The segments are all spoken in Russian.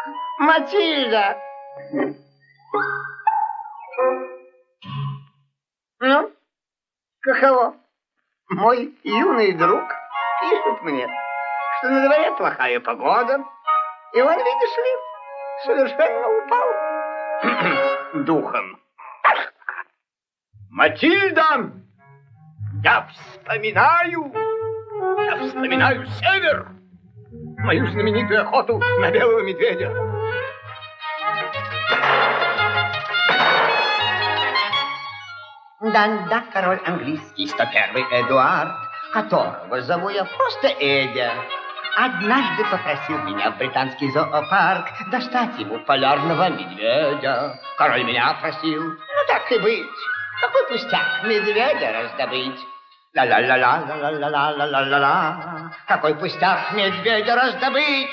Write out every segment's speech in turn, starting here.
Матильда! Ну, каково? Мой юный друг пишет мне, что на дворе плохая погода, и он, видишь ли, совершенно упал духом. Матильда, я вспоминаю север, мою знаменитую охоту на белого медведя. Да, король английский, 101-й Эдуард, которого зову я просто Эдя, однажды попросил меня в британский зоопарк достать ему полярного медведя. Король меня просил, ну так и быть, какой пустяк медведя раздобыть. Ла-ла-ла-ла-ла-ла-ла-ла-ла-ла-ла, какой пустяк медведя раздобыть.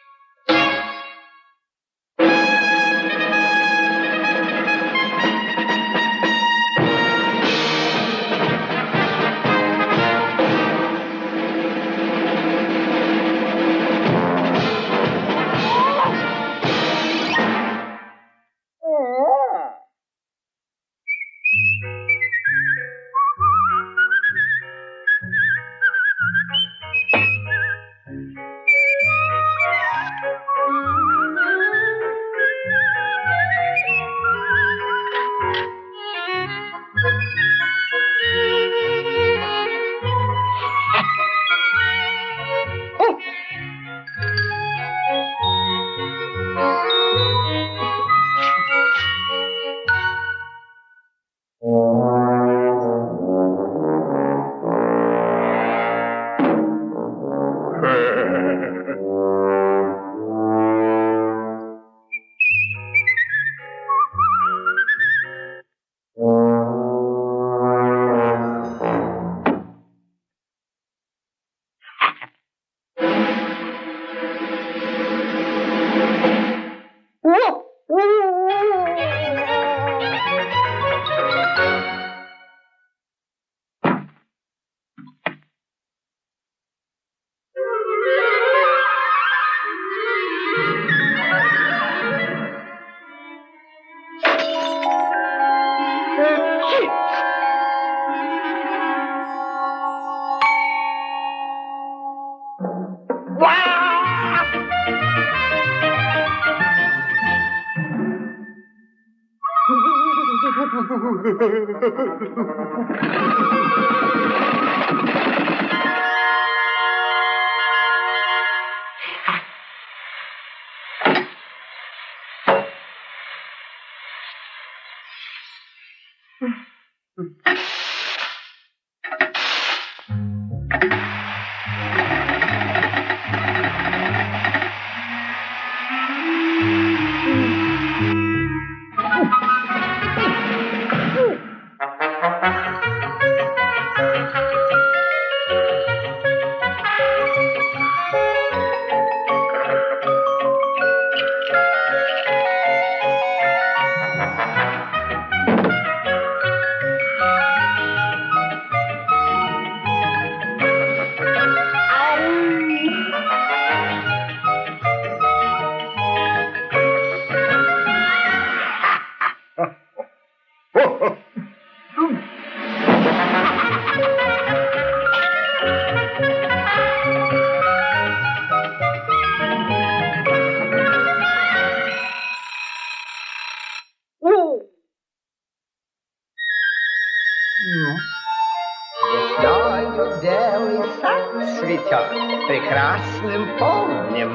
Весною белый сад цветет, прекрасным полднем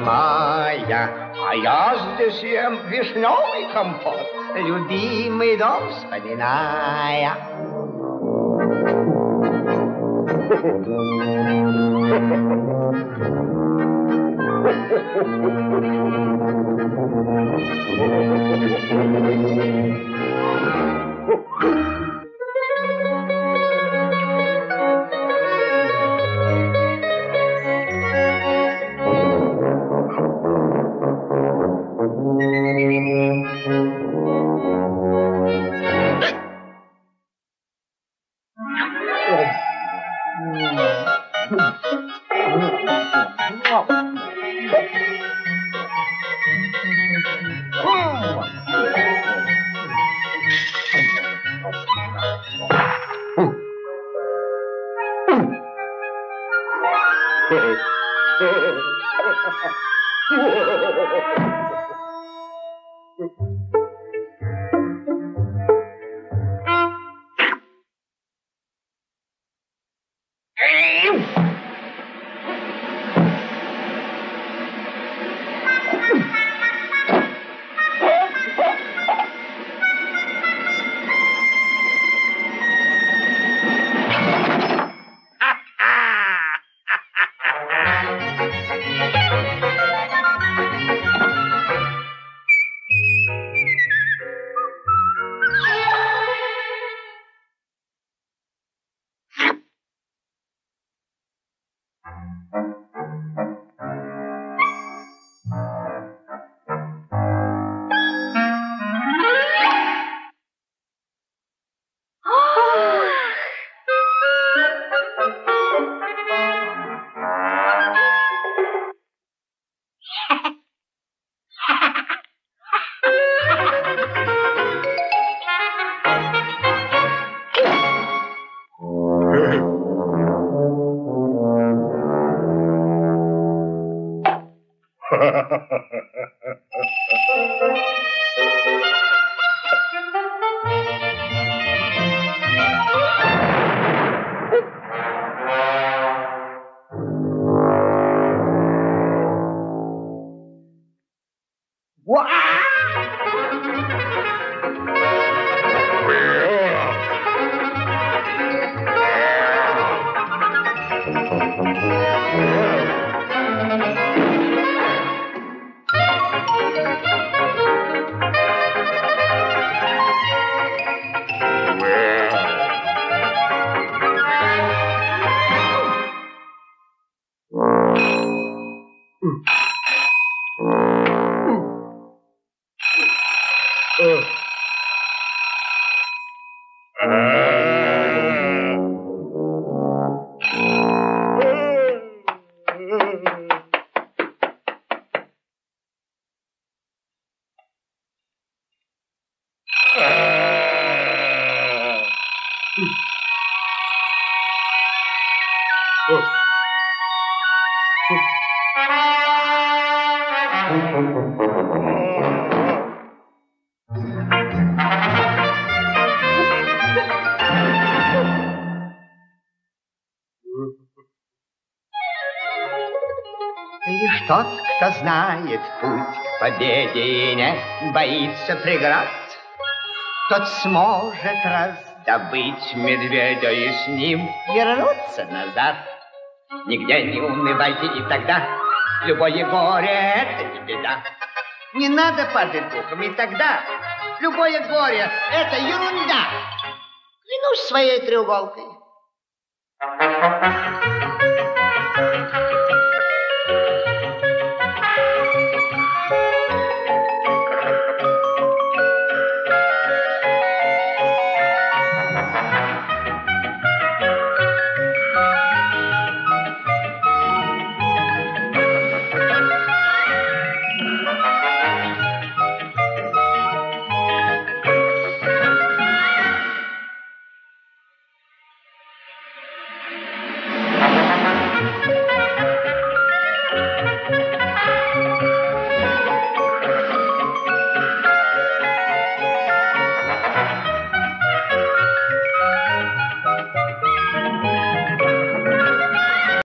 мая, а я здесь ем вишневый компот, любимый дом вспоминая. Лишь тот, кто знает путь к победе и не боится преград, тот сможет раздобыть медведя и с ним вернуться назад. Нигде не унывайте никогда, любое горе — это не беда. Не надо падать духом, и тогда любое горе — это ерунда. Клянусь своей треуголкой.